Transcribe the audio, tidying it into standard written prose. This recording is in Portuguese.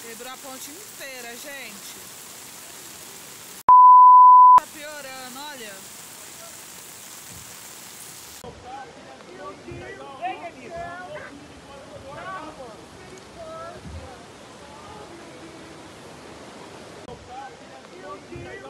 Quebrou a ponte inteira, gente. Tá piorando, olha. Meu Deus!